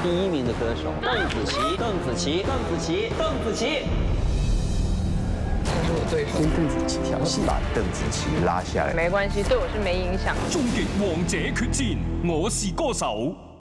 第1名的歌手邓紫棋，邓紫棋，邓紫棋，邓紫棋。 他是我对手，跟邓紫棋调戏， 把邓紫棋拉下来。 没关系，对我是没影响。 終極王者決戰，我是歌手。